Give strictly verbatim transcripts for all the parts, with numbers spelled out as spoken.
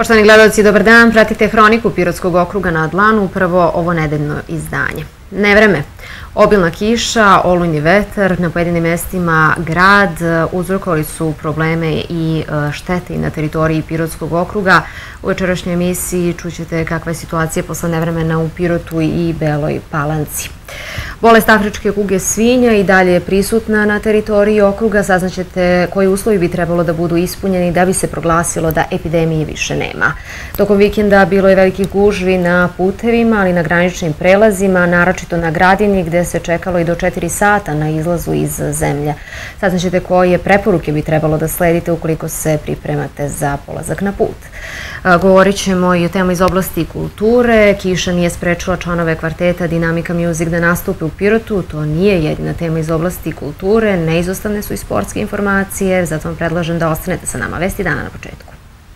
Poštovani gledalci, dobar dan. Pratite Hroniku Pirotskog okruga na dlanu, upravo ovo nedeljno izdanje. Nevreme, obilna kiša, olujni vetar, na pojedinim mestima grad uzrokovali su probleme i štete na teritoriji Pirotskog okruga. U večerašnjoj emisiji čućete kakva je situacija posle nevremena u Pirotu i Beloj Palanci. Bolest afričke kuge svinja i dalje je prisutna na teritoriji okruga. Saznaćete koji uslovi bi trebalo da budu ispunjeni da bi se proglasilo da epidemije više nema. Tokom vikenda bilo je velikih gužvi na putevima, ali i na graničnim prelazima, naročito na Gradini gde se čekalo i do četiri sata na izlazu iz zemlje. Saznaćete koje preporuke bi trebalo da sledite ukoliko se pripremate za polazak na put. Govorit ćemo i o tema iz oblasti kulture. Kiša nije sprečila članove kvarteta Dinamika Music da nastupe u Pirotu. To nije jedina tema iz oblasti kulture. Neizostavne su i sportske informacije, zato vam predlažem da ostanete sa nama. Vesti dana na početku.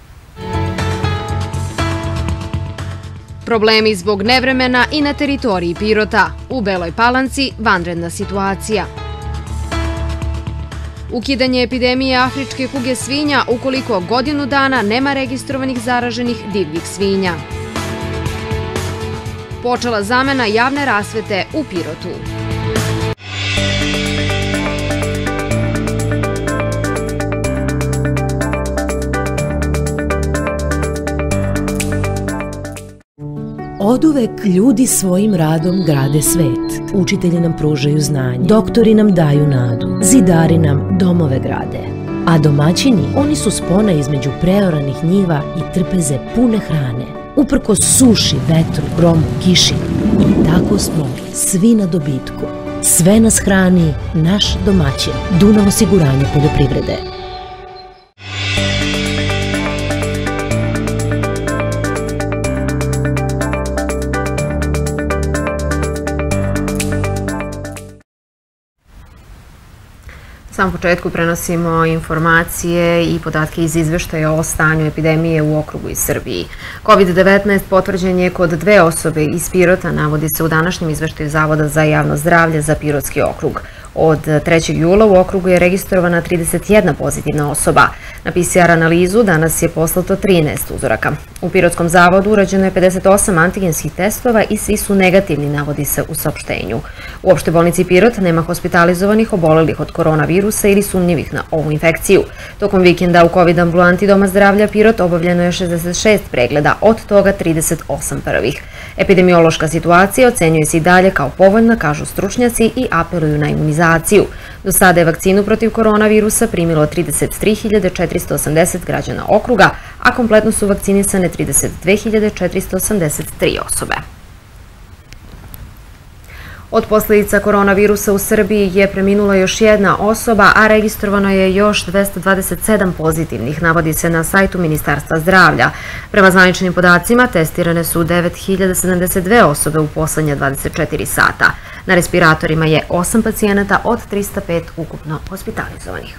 Problemi zbog nevremena i na teritoriji Pirota. U Beloj Palanci vanredna situacija. Ukidanje epidemije afričke kuge svinja ukoliko godinu dana nema registrovanih zaraženih divljih svinja. Počela zamena javne rasvete u Pirotu. Oduvek ljudi svojim radom grade svet. Učitelji nam pružaju znanje, doktori nam daju nadu, zidari nam domove grade. A domaćini, oni su spona između preoranih njiva i trpeze pune hrane. Uprkos suši, vetru, gromu, kiši. I tako smo svi na dobitku. Sve nas hrani naš domaćin, Dunav osiguranje poljoprivrede. Na samom početku prenosimo informacije i podatke iz izveštaja o stanju epidemije u okrugu i Srbiji. kovid devetnaest potvrđen je kod dve osobe iz Pirota, navodi se u današnjem izveštaju Zavoda za javno zdravlje za Pirotski okrug. Od trećeg jula u okrugu je registrovana trideset jedna pozitivna osoba. Na P C R analizu danas je poslato trinaest uzoraka. U Pirotskom zavodu urađeno je pedeset osam antigenskih testova i svi su negativni, navodi se u saopštenju. U opštoj bolnici Pirot nema hospitalizovanih obolelih od koronavirusa ili sumnjivih na ovu infekciju. Tokom vikenda u kovid ambulanti Doma zdravlja Pirot obavljeno je šezdeset šest pregleda, od toga trideset osam prvih. Epidemiološka situacija ocenjuje se i dalje kao povoljna, kažu stručnjaci i apeluju na imunizaciju. Do sada je vakcinu protiv koronavirusa primilo trideset tri hiljade četiristo osamdeset građana okruga, a kompletno su vakcinisane trideset dve hiljade četiristo osamdeset tri osobe. Od posljedica koronavirusa u Srbiji je preminula još jedna osoba, a registrovano je još dvesta dvadeset sedam pozitivnih, navodi se na sajtu Ministarstva zdravlja. Prema zvaničnim podacima testirane su devet hiljada sedamdeset dve osobe u poslednja dvadeset četiri sata. Na respiratorima je osam pacijenata od trista pet ukupno hospitalizovanih.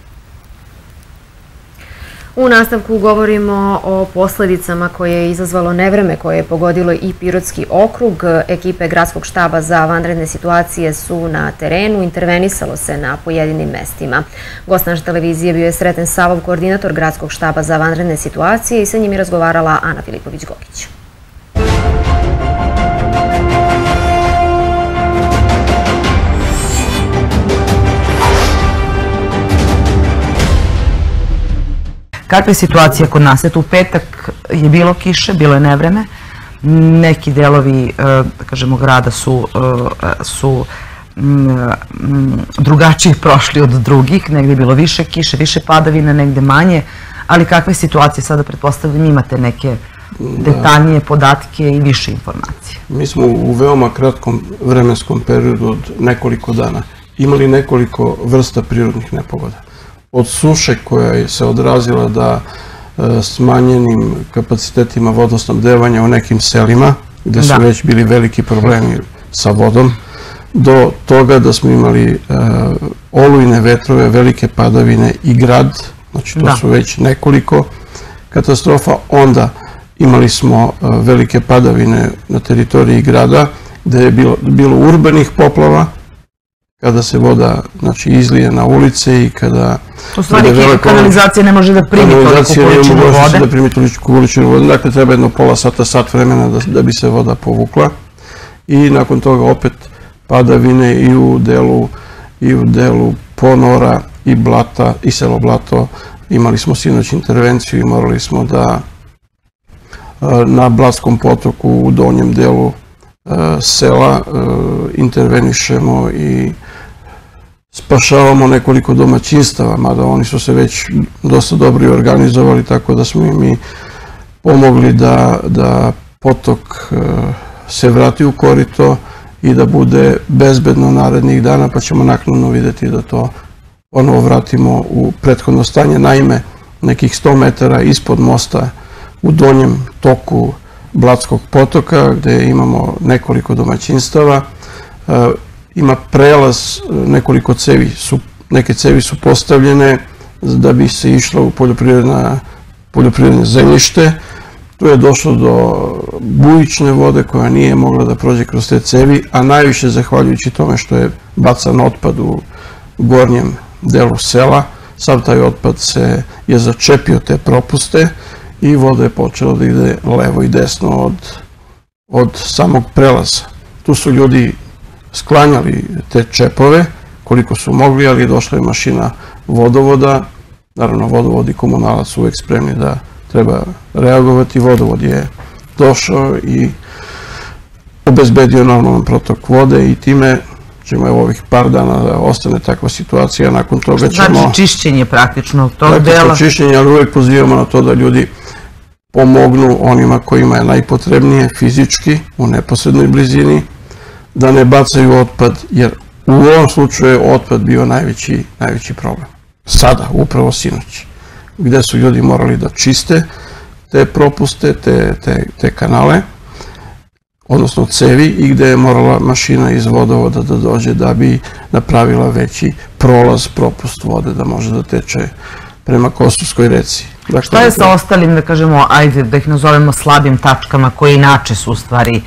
U nastavku govorimo o posledicama koje je izazvalo nevreme koje je pogodilo i Pirotski okrug. Ekipe Gradskog štaba za vanredne situacije su na terenu, intervenisalo se na pojedinim mestima. Gost naše televizije bio je Sreten Savov, koordinator Gradskog štaba za vanredne situacije, i sa njim je razgovarala Ana Filipović-Gokić. Kakva je situacija kod nas? Eto, u petak je bilo kiše, bilo je nevreme. Neki delovi, da kažemo, grada su, su drugačije prošli od drugih. Negdje je bilo više kiše, više padavina, negdje manje. Ali kakva je situacija sada? Pretpostavljam, imate neke detaljnije podatke i više informacije. Mi smo u veoma kratkom vremenskom periodu od nekoliko dana imali nekoliko vrsta prirodnih nepogoda. Od suše koja se odrazila da smanjenim kapacitetima vodosnabdevanja u nekim selima, gde su već bili veliki problemi sa vodom, do toga da smo imali olujne vetrove, velike padavine i grad, znači to su već nekoliko katastrofa. Onda imali smo velike padavine na teritoriji grada, gde je bilo urbanih poplava, kada se voda izlije na ulice i kada... U stvari kanalizacija ne može da primi toliko količinu vode. Kanalizacija ne može da primi toliko količinu vode, dakle treba jedno pola sata, sat vremena da bi se voda povukla i nakon toga opet padavine i u delu i u delu ponora i blata i selo Blato. Imali smo sinoć intervenciju i morali smo da na Blatskom potoku u donjem delu sela intervenišemo i spašavamo nekoliko domaćinstava, mada oni su se već dosta dobro i organizovali, tako da smo i mi pomogli da potok se vrati u korito i da bude bezbedno narednih dana, pa ćemo naknadno vidjeti da to ponovo vratimo u prethodno stanje. Naime, nekih sto metara ispod mosta u donjem toku Blatskog potoka, gde imamo nekoliko domaćinstava, ima prelaz, nekoliko cevi, neke cevi su postavljene da bi se išlo u poljoprivredne zemljište. Tu je došlo do bujične vode koja nije mogla da prođe kroz te cevi, a najviše zahvaljujući tome što je bacan otpad u gornjem delu sela. Sav taj otpad se je začepio te propuste i voda je počela da ide levo i desno od samog prelaza. Tu su ljudi sklanjali te čepove koliko su mogli, ali došla je mašina vodovoda. Naravno, vodovod i komunalac su uvek spremni da treba reagovati. Vodovod je došao i obezbedio normalan protok vode i time ćemo evo ovih par dana da ostane takva situacija. Nakon toga ćemo... Što znači čišćenje praktično tog dela? Praktično čišćenje, ali uvek pozivamo na to da ljudi pomognu onima kojima je najpotrebnije fizički u neposrednoj blizini, da ne bacaju otpad, jer u ovom slučaju je otpad bio najveći problem. Sada, upravo sinoć, gde su ljudi morali da čiste te propuste, te kanale, odnosno cevi, i gde je morala mašina iz vodovoda da dođe da bi napravila veći prolaz, propust vode, da može da teče prema Kosovskoj reci. Šta je sa ostalim, da kažemo, ajde da ih nazovemo slabim tačkama, koje inače su u stvari,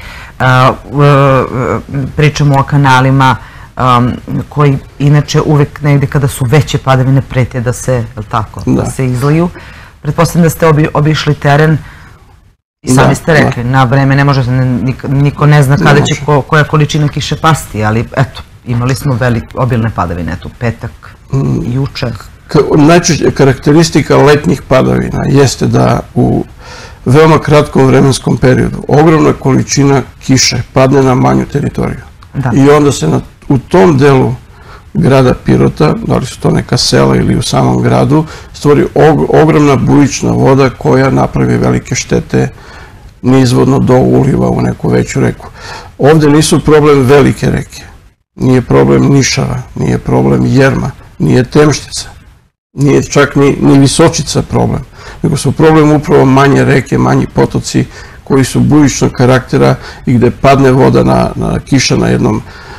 pričamo o kanalima koji inače uvek negde kada su veće padavine prete da se, da se izliju. Pretpostavljam da ste obišli teren i sami ste rekli, na vreme ne može, niko ne zna kada će koja količina kiše pasti, ali eto, imali smo obilne padavine, eto, petak, juče. Najčešće karakteristika letnjih padavina jeste da u veoma kratkom vremenskom periodu ogromna količina kiše padne na manju teritoriju. I onda se u tom delu grada Pirota, da li su to neka sela ili u samom gradu, stvori ogromna bujična voda koja napravi velike štete nizvodno do uliva u neku veću reku. Ovde nisu problem velike reke, nije problem Nišava, nije problem Jerma, nije Temštica, nije čak ni Visočica problem, nego su problem upravo manje reke, manji potoci koji su bujičnog karaktera i gde padne voda na kiša na jednom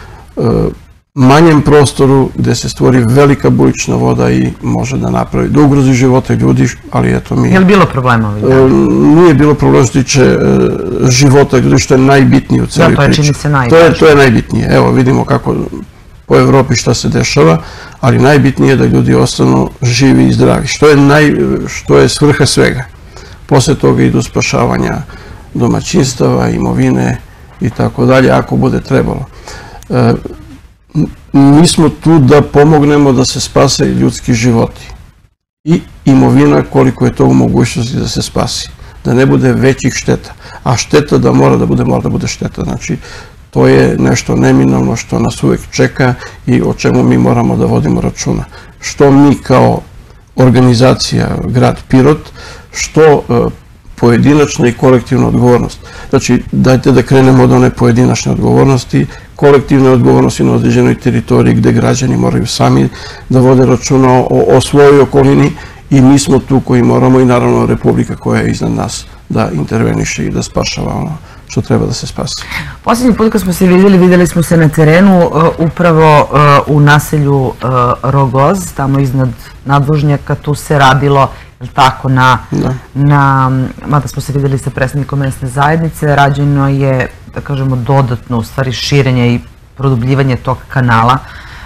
manjem prostoru gde se stvori velika bujična voda i može da napravi, da ugrozi živote ljudi, ali eto mi... Je li bilo problema ovih dana? Nije bilo problema što tiče života ljudi, što je najbitnije u celoj priči. Da, to je čini se najvažnije. To je najbitnije. Evo, vidimo kako po Evropi šta se dešava, ali najbitnije je da ljudi ostanu živi i zdravi, što je svrha svega. Posle toga idu spašavanja domaćinstava, imovine i tako dalje, ako bude trebalo. Mi smo tu da pomognemo da se spase ljudski životi i imovina koliko je to u mogućnosti da se spasi, da ne bude većih šteta, a šteta da mora da bude, mora da bude šteta. Znači, to je nešto neminovno što nas uvek čeka i o čemu mi moramo da vodimo računa. Što mi kao organizacija grad Pirot, što pojedinačna i kolektivna odgovornost. Znači, dajte da krenemo od one pojedinačne odgovornosti, kolektivne odgovornosti na određenoj teritoriji gde građani moraju sami da vode računa o svojoj okolini i mi smo tu koji moramo i naravno Republika koja je iznad nas da interveniše i da spašava ono što treba da se spasi. Posljednji put kad smo se vidjeli, vidjeli smo se na terenu upravo u naselju Rogoz, tamo iznad nadvožnjaka, tu se radilo tako na, mada smo se vidjeli sa predsjednikom mesne zajednice, rađeno je, da kažemo, dodatno u stvari širenje i produbljivanje tog kanala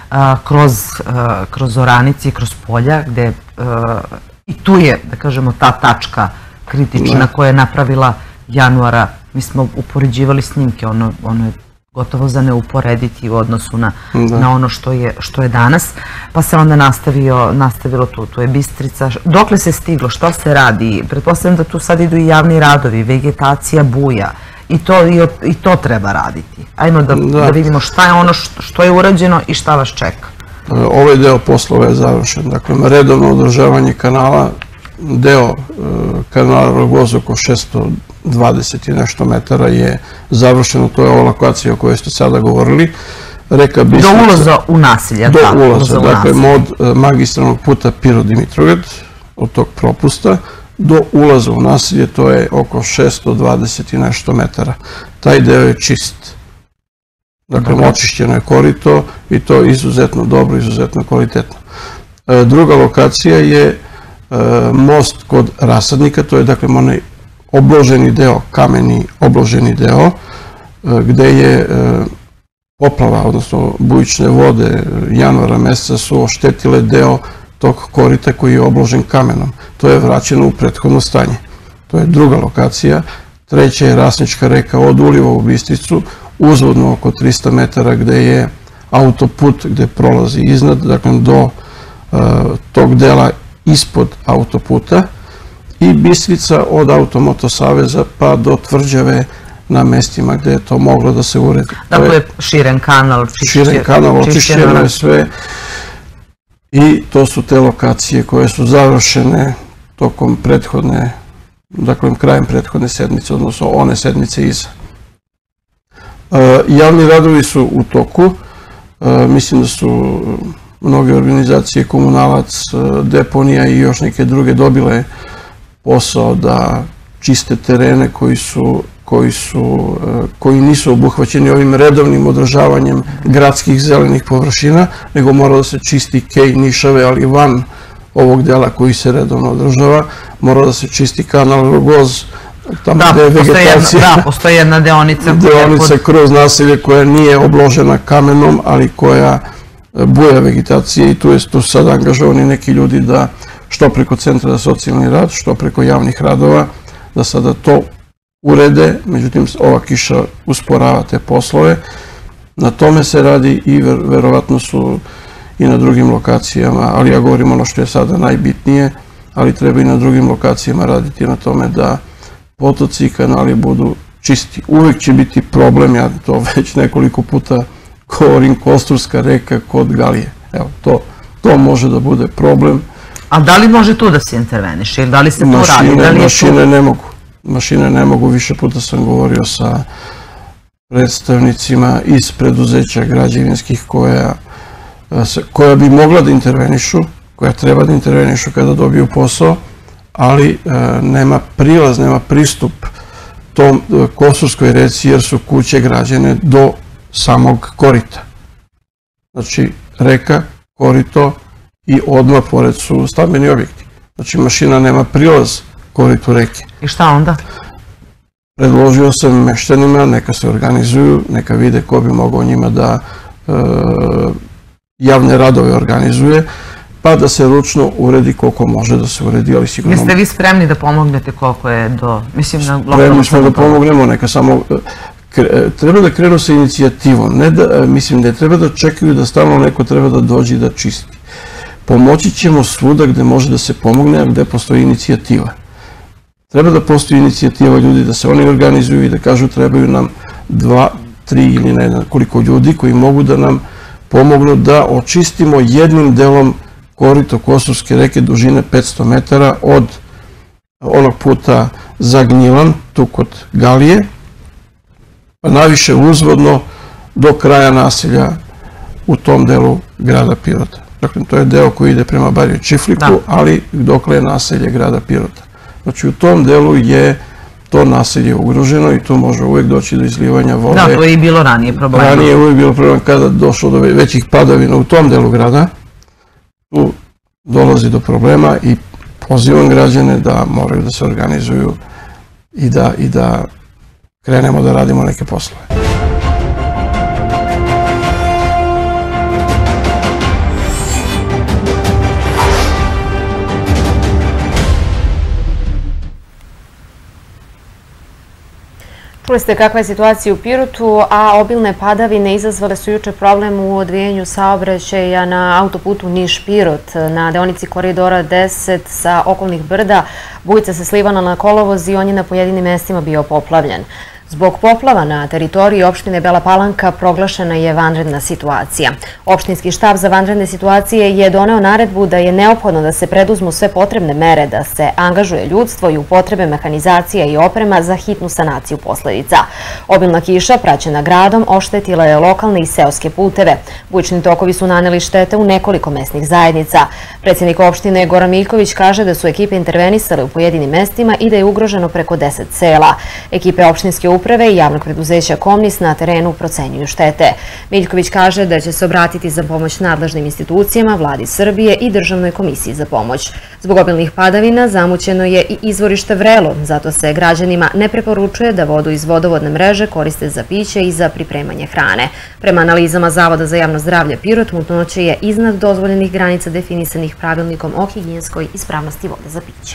kroz oranice i kroz polja, gde i tu je, da kažemo, ta tačka kritična koja je napravila januara. Mi smo upoređivali snimke, ono je gotovo za ne uporediti u odnosu na ono što je danas, pa se onda nastavilo tu, tu je Bistrica. Dokle se stiglo, što se radi? Pretpostavljam da tu sad idu i javni radovi, vegetacija buja i to treba raditi. Ajmo da vidimo šta je ono što je urađeno i šta vas čeka. Ovaj deo poslova je završen, dakle redovno održavanje kanala, deo kanala Rogoz oko šesto dvadeset i nešto metara je završeno, to je ova lokacija o kojoj ste sada govorili. Do ulaza u nasilje. Do ulaza, dakle od magistralnog puta Pirot-Dimitrovgrad, od tog propusta, do ulaza u nasilje, to je oko šesto dvadeset i nešto metara. Taj deo je čist. Dakle, očišćeno je korito i to je izuzetno dobro, izuzetno kvalitetno. Druga lokacija je most kod Rasadnika, to je dakle onaj obloženi deo, kameni obloženi deo, gde je poplava, odnosno bujične vode januara meseca su oštetile deo tog korita koji je obložen kamenom. To je vraćeno u prethodno stanje. To je druga lokacija. Treća je Rasnička reka od Uliva u Bistricu, uzvodno oko trista metara gde je autoput gde prolazi iznad, dakle do tog dela ispod autoputa, i Bistrica od Automoto saveza pa do Tvrđave na mestima gde je to moglo da se uredi. Dakle, širen kanal. Širen kanal, očišćeno je sve i to su te lokacije koje su završene tokom prethodne, dakle krajem prethodne sedmice, odnosno one sedmice iza. Javni radovi su u toku, mislim da su mnoge organizacije, Komunalac, Deponija i još neke druge dobile posao da čiste terene koji su koji nisu obuhvaćeni ovim redovnim održavanjem gradskih zelenih površina, nego mora da se čisti kej, nišave, ali van ovog dela koji se redovno održava, mora da se čisti kanal Rogoz, tamo gde je vegetacija. Da, postoji jedna deonica. Deonica kroz naselje koja nije obložena kamenom, ali koja buja vegetacije i tu su sad angažovani neki ljudi da što preko Centra za socijalni rad, što preko javnih radova, da sada to urede, međutim ova kiša usporava te poslove. Na tome se radi i verovatno su i na drugim lokacijama, ali ja govorim ono što je sada najbitnije, ali treba i na drugim lokacijama raditi na tome da potoci i kanali budu čisti. Uvek će biti problem, ja to već nekoliko puta govorim, Kosturska reka kod Galije. Evo, to može da bude problem. A da li može tu da se interveniše ili da li se to radi? Mašine ne mogu. Mašine ne mogu, više puta sam govorio sa predstavnicima iz preduzeća građevinskih koja bi mogla da intervenišu, koja treba da intervenišu kada dobiju posao, ali nema prilaz, nema pristup tom Kosturskoj reci jer su kuće građene do samog korita. Znači, reka, korito i odmah pored su stambeni objekti. Znači, mašina nema prilaz koritu reke. I šta onda? Predložio sam meštanima, neka se organizuju, neka vide ko bi mogao njima da javne radove organizuje, pa da se ručno uredi koliko može da se uredi, ali sigurno... Jeste vi spremni da pomognete koliko je do... Spremni smo da pomognemo, neka samo... Treba da krenu sa inicijativom, mislim ne treba da čekaju da stalno neko treba da dođe i da čisti. Pomoći ćemo svuda gde može da se pomogne, a gde postoji inicijativa. Treba da postoji inicijativa ljudi, da se oni organizuju i da kažu trebaju nam dva, tri ili ne znam koliko ljudi koji mogu da nam pomognu da očistimo jednim delom korito Kosturske reke dužine petsto metara od onog puta za Gnjilan, tu kod Galije, pa najviše uzvodno do kraja naselja u tom delu grada Pirota. Dakle, to je deo koji ide prema Bariju Čifliku, ali dokle je naselje grada Pirota. Znači, u tom delu je to naselje ugroženo i tu može uvek doći do izlivanja vode. Da, to je i bilo ranije problem. Ranije je uvek bilo problem kada došlo do većih padavina u tom delu grada. Tu dolazi do problema i pozivam građane da moraju da se organizuju i da krenemo da radimo neke poslove. Čuli ste kakva je situacija u Pirotu, a obilne padavine izazvale su juče problem u odvijenju saobraćaja na autoputu Niš-Pirot. Na deonici Koridora deset sa okolnih brda bujica se slivala na kolovoz i on je na pojedinim mestima bio poplavljen. Zbog poplava na teritoriji opštine Bela Palanka proglašena je vanredna situacija. Opštinski štab za vanredne situacije je doneo naredbu da je neophodno da se preduzmu sve potrebne mere, da se angažuje ljudstvo i upotrebe mehanizacija i oprema za hitnu sanaciju posledica. Obilna kiša, praćena gradom, oštetila je lokalne i seoske puteve. Bujični tokovi su naneli štete u nekoliko mesnih zajednica. Predsjednik opštine Goran Miljković kaže da su ekipe intervenisale u pojedinim mestima i da je ugroženo preko deset sela. Ekipe opštinske uprave i javnog preduzeća Komnis na terenu procenjuju štete. Miljković kaže da će se obratiti za pomoć nadležnim institucijama, Vladi Srbije i Državnoj komisiji za pomoć. Zbog obilnih padavina zamućeno je i izvorište Vrelo, zato se građanima ne preporučuje da vodu iz vodovodne mreže koriste za piće i za pripremanje hrane. Prema analizama Zavoda za javno zdravlje Pirot, mutnoća je iznad dozvoljenih granica definisanih pravilnikom o higijenskoj ispravnosti vode za piće.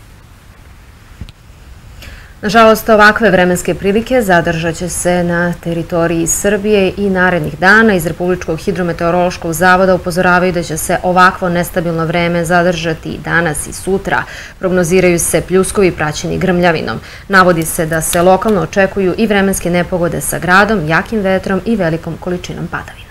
Nažalost, ovakve vremenske prilike zadržat će se na teritoriji Srbije i narednih dana. Iz Republičkog hidrometeorološkog zavoda upozoravaju da će se ovakvo nestabilno vreme zadržati i danas i sutra. Prognoziraju se pljuskovi praćeni grmljavinom. Navodi se da se lokalno očekuju i vremenske nepogode sa gradom, jakim vetrom i velikom količinom padavina.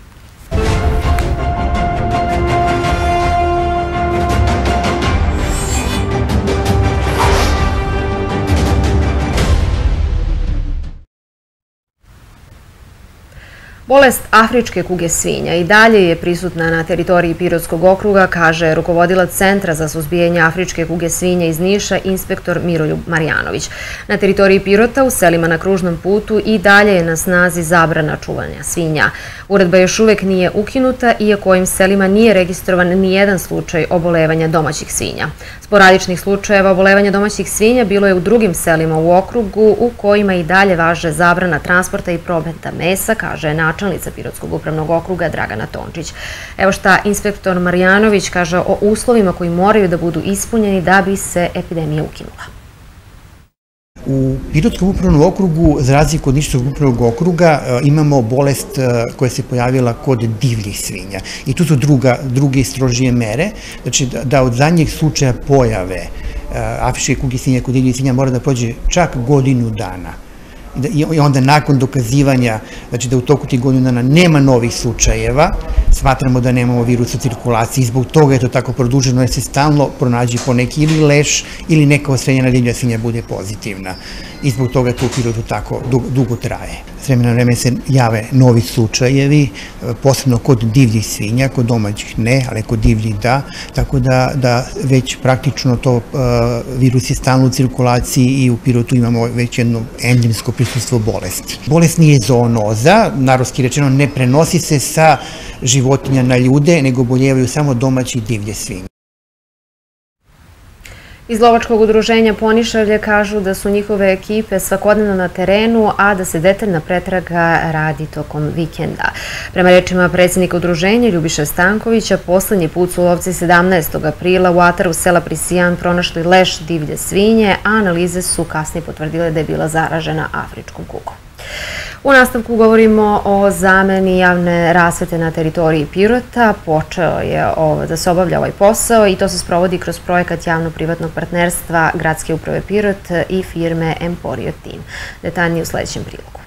Bolest afričke kuge svinja i dalje je prisutna na teritoriji Pirotskog okruga, kaže rukovodilac Centra za suzbijanje afričke kuge svinja iz Niša, inspektor Miroljub Marjanović. Na teritoriji Pirota, u selima na kružnom putu, i dalje je na snazi zabrana čuvanja svinja. Uredba još uvek nije ukinuta, iako ovim selima nije registrovan ni jedan slučaj obolevanja domaćih svinja. Sporadičnih slučajeva obolevanja domaćih svinja bilo je u drugim selima u okrugu, u kojima i dalje važe zabrana transporta i prometa mesa, kaže načelnica Pirotskog upravnog okruga Dragana Tončić. Evo šta inspektor Marjanović kaže o uslovima koji moraju da budu ispunjeni da bi se epidemija ukinula. U Pirotskom upravnom okrugu, za razliku od Niškog upravnog okruga, imamo bolest koja se pojavila kod divljih svinja. I tu su druge strožije mere, znači da od zadnjeg slučaja pojave afričke kuge svinja kod divljih svinja mora da prođe čak godinu dana. I onda nakon dokazivanja, znači da u toku tih godinu dana nema novih slučajeva, smatramo da nemamo virus u cirkulaciji i zbog toga je to tako produženo jer se stalno pronađe poneki ili leš ili neka ostrenjena divlja svinja bude pozitivna. I zbog toga to u Pirotu tako dugo traje. S vremena na vreme se jave novi slučajevi, posebno kod divljih svinja, kod domaćih ne, ali kod divljih da, tako da već praktično to virus je stalno u cirkulaciji i u Pirotu imamo već jedno endemsko prisustvo bolesti. Bolest nije zoonoza, narodski rečeno ne prenosi se sa životinja na ljude, nego oboljevaju samo domaći divlje svinje. Iz lovačkog udruženja Ponišavlje kažu da su njihove ekipe svakodnevno na terenu, a da se detaljna pretraga radi tokom vikenda. Prema rečima predsjednika udruženja Ljubiše Stankovića, poslednji put su lovci sedamnaestog aprila u ataru sela Prisijan pronašli leš divlje svinje, a analize su kasnije potvrdile da je bila zaražena afričkom kugom. U nastavku govorimo o zameni javne rasvete na teritoriji Pirota. Počeo je da se obavlja ovaj posao i to se sprovodi kroz projekat javno-privatnog partnerstva Gradske uprave Pirot i firme Emporio Team. Detaljnije u sledećem prilogu.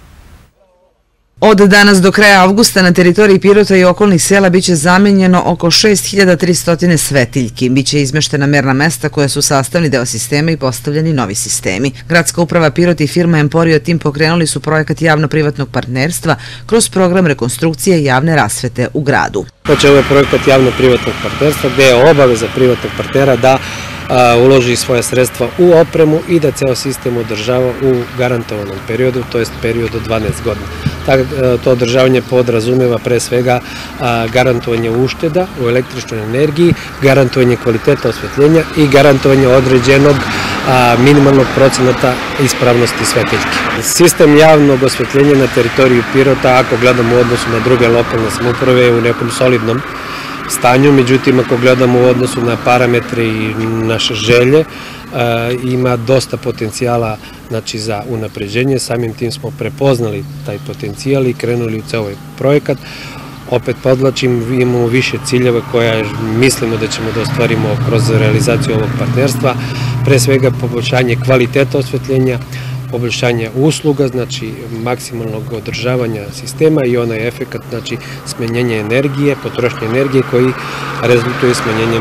Od danas do kraja avgusta na teritoriji Pirota i okolnih sela biće zamenjeno oko šest hiljada tristo svetiljki. Biće izmeštena merna mesta koja su sastavni deo sistema i postavljeni novi sistemi. Gradska uprava Pirot i firma Emporio Team pokrenuli su projekat javno-privatnog partnerstva kroz program rekonstrukcije javne rasvete u gradu. Znači, ovo je projekat javno-privatnog partnerstva gde je obaveza privatnog partnera da uloži svoje sredstva u opremu i da ceo sistem održava u garantovanom periodu, to je period od dvanaest godina. To održavanje podrazumeva pre svega garantovanje ušteda u električnoj energiji, garantovanje kvaliteta osvetljenja i garantovanje određenog minimalnog procenata ispravnosti svetiljki. Sistem javnog osvetljenja na teritoriju Pirota, ako gledamo u odnosu na druge lokalne samouprave, je u nekom solidnom stanju, međutim ako gledamo u odnosu na parametre i naše želje, ima dosta potencijala znači, za unapređenje. Samim tim smo prepoznali taj potencijal i krenuli u ceo ovaj projekat. Opet podlačim, imamo više ciljeva koje mislimo da ćemo da ostvarimo kroz realizaciju ovog partnerstva. Pre svega poboljšanje kvaliteta osvetljenja, poboljšanje usluga, znači maksimalnog održavanja sistema i onaj efekt, znači smanjenje energije, potrošnje energije koji rezultuje smanjenjem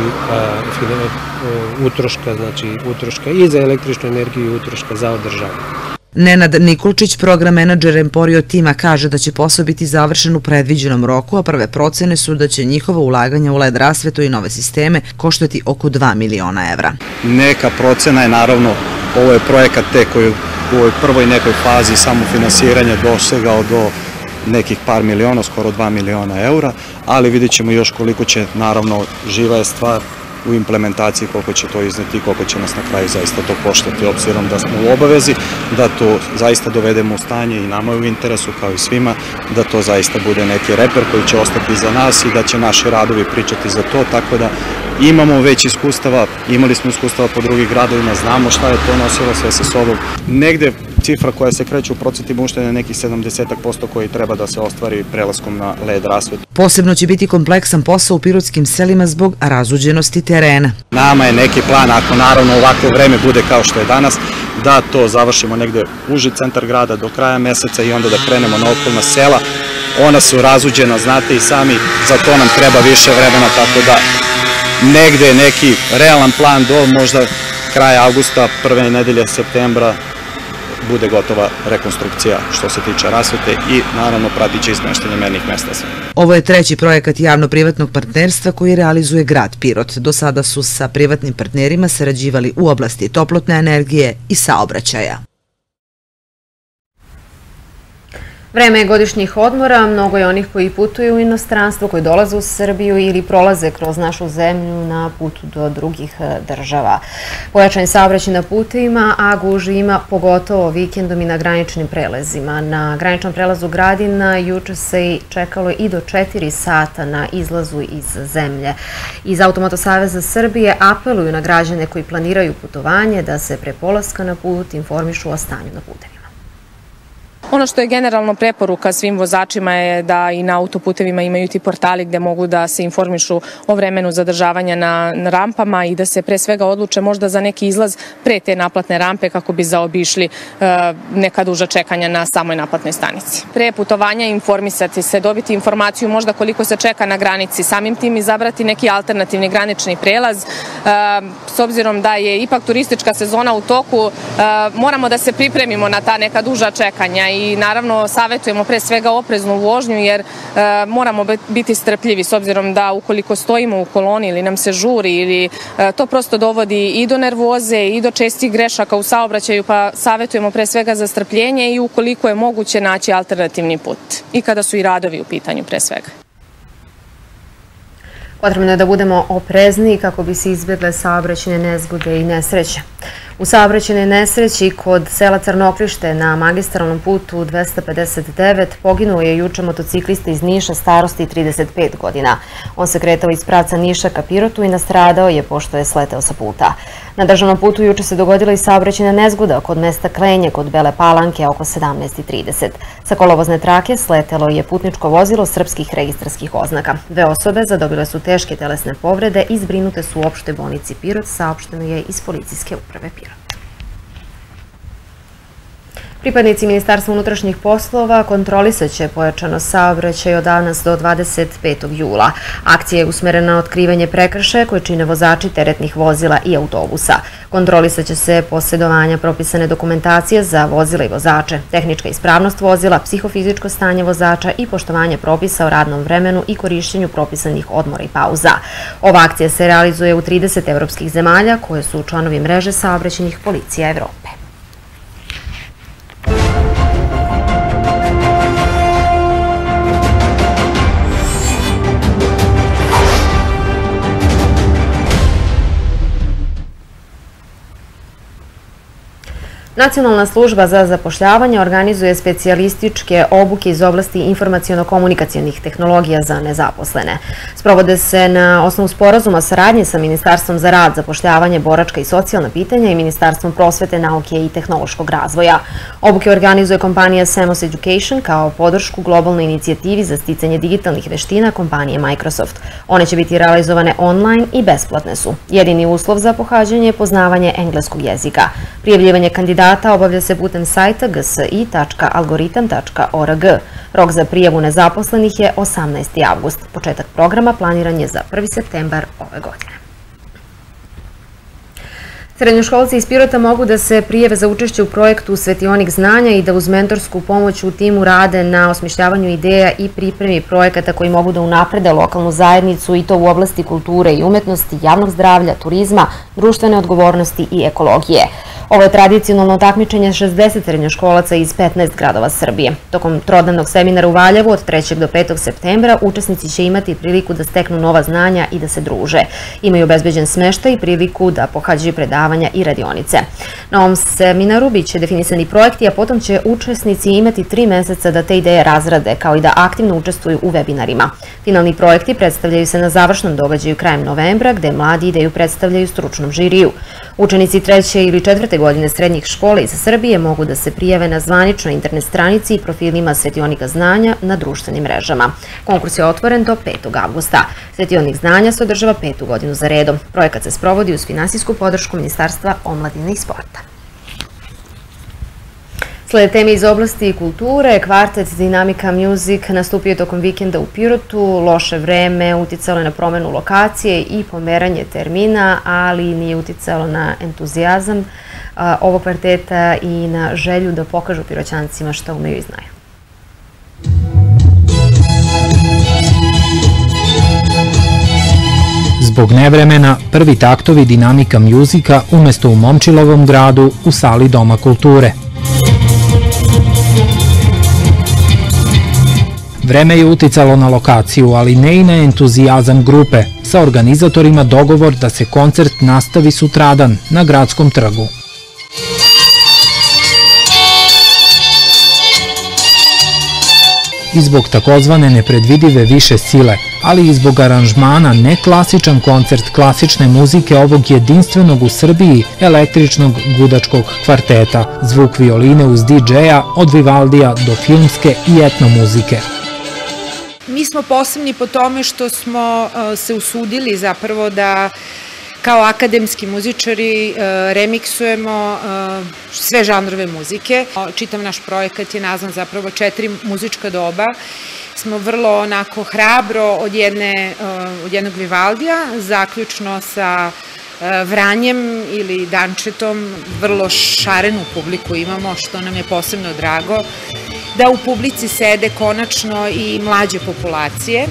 utroška, znači utroška i za električnu energiju i utroška za održavanje. Nenad Nikolčić, program menadžer Emporio tima, kaže da će posao biti završen u predviđenom roku, a prve procene su da će njihova ulaganja u L E D rasvetu i nove sisteme koštati oko dva miliona evra. Neka procena je, naravno, ovo je projekat te koji u ovoj prvoj nekoj fazi samofinansiranja dosegao do nekih par miliona, skoro dva miliona eura, ali vidjet ćemo još koliko će, naravno, živa je stvar u implementaciji, koliko će to izneti i koliko će nas na kraju zaista to koštati, obzirom da smo u obavezi da to zaista dovedemo u stanje i nama je u interesu, kao i svima, da to zaista bude neki reper koji će ostati za nas i da će naši radovi pričati za to, tako da imamo već iskustava, imali smo iskustava po drugih gradovima, znamo šta je to nosilo sve sa sobom. Negde cifra koja se kreće u procentima uštede je nekih sedamdeset posto koji treba da se ostvari prelaskom na L E D rasvetu. Posebno će biti kompleksan posao u pirotskim selima zbog razuđenosti terena. Nama je neki plan, ako naravno ovako vreme bude kao što je danas, da to završimo negde uži centar grada do kraja meseca i onda da krenemo na okolna sela. Ona su razuđena, znate i sami, za to nam treba više vremena, tako da negde neki realan plan do možda kraja avgusta, prve nedelje septembra bude gotova rekonstrukcija što se tiče rasvete i naravno pratit će izmeštanje mernih mesta. Ovo je treći projekat javno-privatnog partnerstva koji realizuje grad Pirot. Do sada su sa privatnim partnerima sarađivali u oblasti toplotne energije i saobraćaja. Vreme je godišnjih odmora, mnogo je onih koji putuju u inostranstvo, koji dolaze u Srbiju ili prolaze kroz našu zemlju na putu do drugih država. Pojačan je saobraćaj na putevima, a gužvi ima pogotovo vikendom i na graničnim prelazima. Na graničnom prelazu Gradina juče se čekalo i do četiri sata na izlazu iz zemlje. Iz Automoto saveza Srbije apeluju na građane koji planiraju putovanje da se pre polaska na put informišu o stanju na putevima. Ono što je generalno preporuka svim vozačima je da i na autoputevima imaju ti portali gde mogu da se informišu o vremenu zadržavanja na rampama i da se pre svega odluče možda za neki izlaz pre te naplatne rampe kako bi zaobišli neka duža čekanja na samoj naplatnoj stanici. Pre putovanja informisati se, dobiti informaciju možda koliko se čeka na granici, samim tim izabrati neki alternativni granični prelaz. S obzirom da je ipak turistička sezona u toku, moramo da se pripremimo na ta neka duža čekanja i naravno savjetujemo pre svega opreznu vožnju jer moramo biti strpljivi s obzirom da ukoliko stojimo u koloni ili nam se žuri ili to prosto dovodi i do nervoze i do čestih grešaka u saobraćaju, pa savjetujemo pre svega za strpljenje i ukoliko je moguće naći alternativni put i kada su i radovi u pitanju pre svega. Potrebno je da budemo oprezni kako bi se izbjegle saobraćajne nezgode i nesreće. U saobraćajnoj nesreći kod sela Crnoklište na magistralnom putu dvesta pedeset devet poginuo je juče motociklista iz Niša starosti trideset pet godina. On se kretao iz pravca Niša ka Pirotu i nastradao je pošto je sleteo sa puta. Na državnom putu juče se dogodila i saobraćajna nezgoda kod mesta Klenje kod Bele Palanke oko sedamnaest i trideset. Sa kolovozne trake sletelo je putničko vozilo srpskih registarskih oznaka. Dve osobe zadobile su teške telesne povrede i zbrinute su u opštoj bolnici Pirot, saopšteno je iz policijske uprave Pirot. Pripadnici Ministarstva unutrašnjih poslova kontrolisat će pojačano saobraćaj od danas do dvadeset petog jula. Akcija je usmerena na otkrivanje prekršaja koje čine vozači teretnih vozila i autobusa. Kontrolisat će se posjedovanja propisane dokumentacije za vozila i vozače, tehnička ispravnost vozila, psihofizičko stanje vozača i poštovanje propisa o radnom vremenu i korišćenju propisanih odmora i pauza. Ova akcija se realizuje u trideset evropskih zemalja koje su članovi mreže saobraćajnih policija Evrope. Nacionalna služba za zapošljavanje organizuje specijalističke obuke iz oblasti informaciono-komunikacionih tehnologija za nezaposlene. Sprovode se na osnovu sporazuma saradnje sa Ministarstvom za rad, zapošljavanje, boračka i socijalna pitanja i Ministarstvom prosvete, nauke i tehnološkog razvoja. Obuke organizuje kompanija Semos Education kao podršku globalnoj inicijativi za sticanje digitalnih veština kompanije Microsoft. One će biti realizovane online i besplatne su. Jedini uslov za pohađanje je poznavanje engleskog jezika. Prijavljivanje kandidata obavlja se putem sajta g s i tačka algoritam tačka org. Rok za prijavu nezaposlenih je osamnaesti avgust. Početak programa planiran je za prvi septembar ove godine. Srednjoškolci iz Pirota mogu da se prijave za učešće u projektu Svetionik znanja i da uz mentorsku pomoć u timu rade na osmišljavanju ideja i pripremi projekata koji mogu da unaprede lokalnu zajednicu i to u oblasti kulture i umetnosti, javnog zdravlja, turizma, društvene odgovornosti i ekologije. Ovo je tradicionalno takmičenje šezdeset srednjoškolaca iz petnaest gradova Srbije. Tokom trodnevnog seminara u Valjevu od trećeg do petog septembra učesnici će imati priliku da steknu nova znanja i da se druže. Imaju obezbeđen smeštaj i priliku da pohađaju predavanja i radionice. Na ovom seminaru biće definisani projekti, a potom će učesnici imati tri meseca da te ideje razrade, kao i da aktivno učestvuju u webinarima. Finalni projekti predstavljaju se na završnom događaju krajem novembra, gde mladi ideju predstavljaju stručnom žiriju. Učenici treće ili četvrte godine srednjih škola iz Srbije mogu da se prijave na zvaničnoj internet stranici i profilima Svetionika znanja na društvenim mrežama. Konkurs je otvoren do petog avgusta. Svetionik znanja se održava petu godinu za redom. Projekat se sprovodi uz finansijsku podršku Ministarstva omladine i sporta. Slede teme iz oblasti kulture, kvartet Dinamika Music nastupio je tokom vikenda u Pirotu. Loše vreme uticalo je na promenu lokacije i pomeranje termina, ali nije uticalo na entuzijazam ovog kvarteta i na želju da pokažu Piroćancima šta umeju i znaju. Zbog nevremena, prvi taktovi Dinamika Musika umesto u Momčilovom gradu u sali Doma kulture. Vreme je uticalo na lokaciju, ali ne i na entuzijazam grupe, sa organizatorima dogovor da se koncert nastavi sutradan na Gradskom trgu. I zbog takozvane nepredvidive više sile, ali i zbog aranžmana neklasičan koncert klasične muzike ovog jedinstvenog u Srbiji električnog gudačkog kvarteta, zvuk violine uz di džeja od Vivaldija do filmske i etno muzike. Mi smo posebni po tome što smo se usudili zapravo da kao akademski muzičari remiksujemo sve žanrove muzike. Čitav naš projekat je nazvan zapravo Četiri muzička doba. Smo vrlo onako hrabro od jednog Vivaldija, zaključno sa Vranjem ili Dančetom, vrlo šarenu publiku imamo, što nam je posebno drago, da u publici sede konačno i mlađe populacije.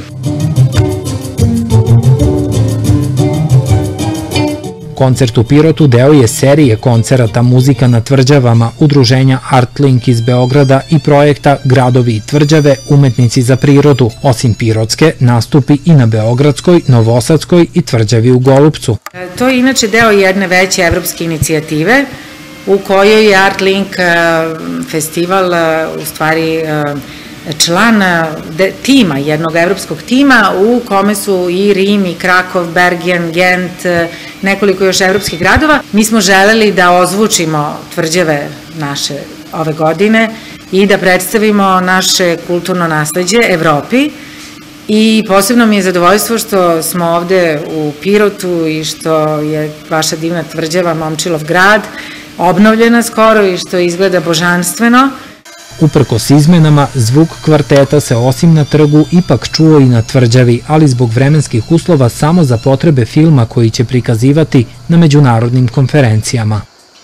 Koncert u Pirotu deo je serije koncerata Muzika na tvrđavama udruženja Artlink iz Beograda i projekta Gradovi i tvrđave, umetnici za prirodu. Osim Pirotske, nastupi i na Beogradskoj, Novosadskoj i tvrđavi u Golupcu. To je inače deo jedne veće evropske inicijative u kojoj je Artlink festival u stvari član tima, jednog evropskog tima u kome su i Rim, i Krakov, Bergen, Gent, nekoliko još evropskih gradova. Mi smo želeli da ozvučimo tvrđave naše ove godine i da predstavimo naše kulturno nasleđe Evropi. I posebno mi je zadovoljstvo što smo ovde u Pirotu i što je vaša divna tvrđava Momčilov grad obnovljena skoro i što izgleda božanstveno. Uprkos izmenama, zvuk kvarteta se osim na trgu ipak čuo i na tvrđavi, ali zbog vremenskih uslova samo za potrebe filma koji će prikazivati na međunarodnim konferencijama.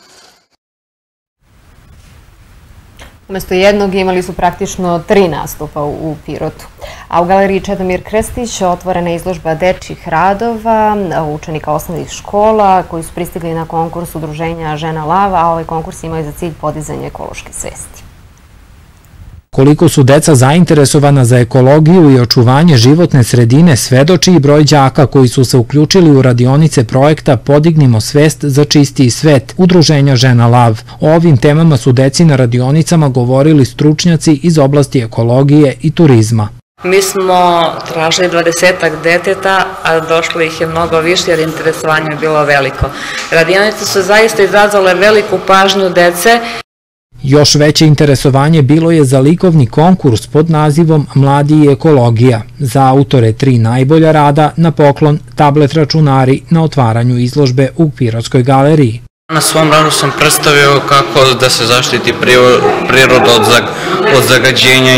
Umesto jednog imali su praktično tri nastupa u Pirotu. A u galeriji Čedomir Krstić otvorena je izložba dečjih radova učenika osnovnih škola koji su pristigli na konkurs udruženja Žena Lava, a ovaj konkurs imao je za cilj podizanje ekološke svesti. Koliko su deca zainteresovana za ekologiju i očuvanje životne sredine svedoči i broj đaka koji su se uključili u radionice projekta Podignimo svest za čistiji svet, Udruženja Žena Lav. O ovim temama su deci na radionicama govorili stručnjaci iz oblasti ekologije i turizma. Mi smo tražili dvadesetak deteta, a došlo ih je mnogo više jer interesovanje je bilo veliko. Radionice su zaista izazvale veliku pažnju dece. Još veće interesovanje bilo je za likovni konkurs pod nazivom Mladi i ekologija. Za autore tri najbolja rada na poklon tablet računari na otvaranju izložbe u Pirotskoj galeriji. Na svom radu sam predstavio kako da se zaštiti priroda od zagađenja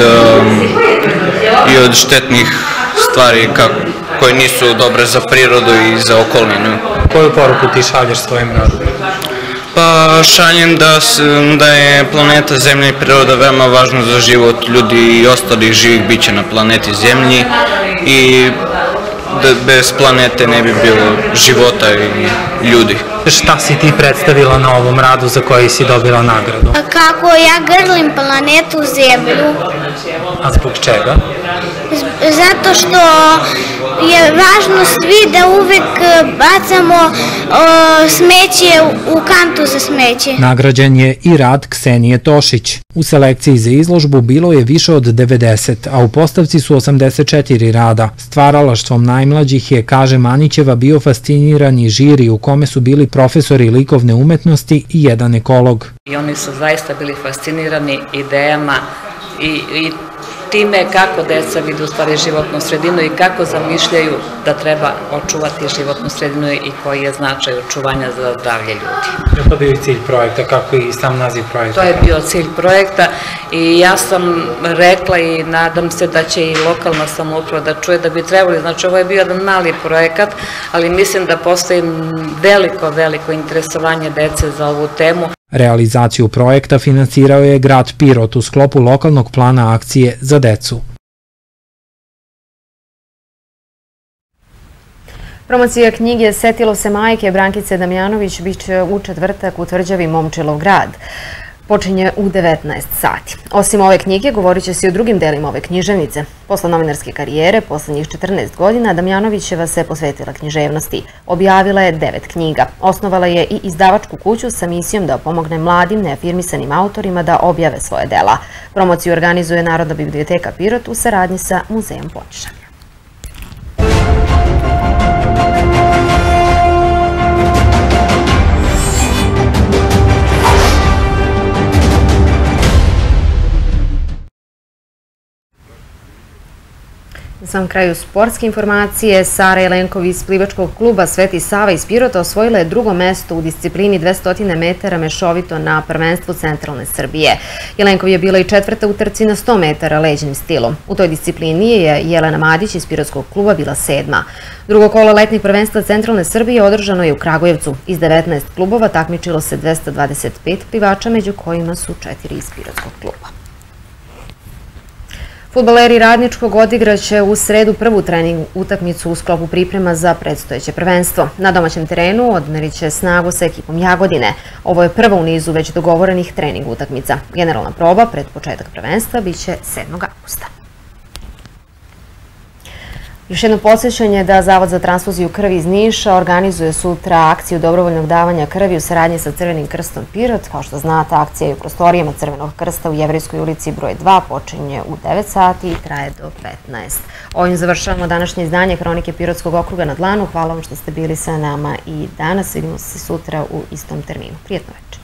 i od štetnih stvari koje nisu dobre za prirodu i za okolinu. Koju poruku ti šalješ svojim radom? Pa šaljem da je planeta Zemlja i priroda veoma važna za život ljudi i ostalih živih bića na planeti Zemlji i da bez planete ne bi bilo života i ljudi. Šta si ti predstavila na ovom radu za koji si dobila nagradu? Kako ja grlim planetu Zemlju. A zbog čega? Zato što je važno svi da uvek bacamo smeće u kantu za smeće. Nagrađen je i rad Ksenije Tošić. U selekciji za izložbu bilo je više od devedeset, a u postavci su osamdeset četiri rada. Stvaralaštvom najmlađih je, kaže Manićeva, bio fascinirani žiri u kome su bili profesori likovne umetnosti i jedan ekolog. I oni su zaista bili fascinirani idejama i time kako deca vide u stvari životnu sredinu i kako zamišljaju da treba očuvati životnu sredinu i koji je značaj očuvanja za zdravlje ljudi. Je to bio cilj projekta, kako i sam naziv projekta? To je bio cilj projekta i ja sam rekla i nadam se da će i lokalna samouprava da čuje da bi trebali, znači ovo je bio jedan mali projekat, ali mislim da postoji veliko, veliko interesovanje dece za ovu temu. Realizaciju projekta finansirao je grad Pirot u sklopu lokalnog plana akcije za decu. Promocija knjige Setilo se majke Brankice Damjanović biće u četvrtak u tvrđavi Momčilov grad. Počinje u devetnaest sati. Osim ove knjige, govorit će se i o drugim delima ove književnice. Posle novinarske karijere, poslednjih četrnaest godina, Damjanovićeva se posvetila književnosti. Objavila je devet knjiga. Osnovala je i izdavačku kuću sa misijom da pomogne mladim, neafirmisanim autorima da objave svoje dela. Promociju organizuje Narodna biblioteka Pirot u saradnji sa Muzejom Podčešanja. Na samom kraju sportske informacije, Sara Jelenkov iz plivačkog kluba Sveti Sava iz Pirota osvojila je drugo mesto u disciplini dvesta metara mešovito na prvenstvu centralne Srbije. Jelenkov je bila i četvrta u trci na sto metara leđnim stilom. U toj disciplini je Jelena Madić iz Pirotskog kluba bila sedma. Drugo kolo letnjeg prvenstva centralne Srbije održano je u Kragujevcu. Iz devetnaest klubova takmičilo se dvesta dvadeset pet plivača, među kojima su četiri iz Pirotskog kluba. Fudbaleri Radničkog odigraće u sredu prvu trening utakmicu u sklopu priprema za predstojeće prvenstvo. Na domaćem terenu odmerit će snagu sa ekipom Jagodine. Ovo je prva u nizu već dogovorenih trening utakmica. Generalna proba pred početak prvenstva biće sedmog avgusta. Još jedno podsjećanje da Zavod za transfuziju krvi iz Niša organizuje sutra akciju dobrovoljnog davanja krvi u saradnji sa Crvenim krstom Pirot. Kao što znate, akcija je u prostorijama Crvenog krsta u Jevrejskoj ulici broj dva, počinje u devet sati i traje do petnaest. Ovim završavamo današnje izdanje Hronike Pirotskog okruga na dlanu. Hvala vam što ste bili sa nama i danas. Vidimo se sutra u istom terminu. Prijetno večer.